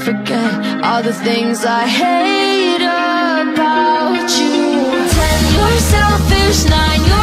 forget all the things I hate about you. 10, you're selfish. 9, you're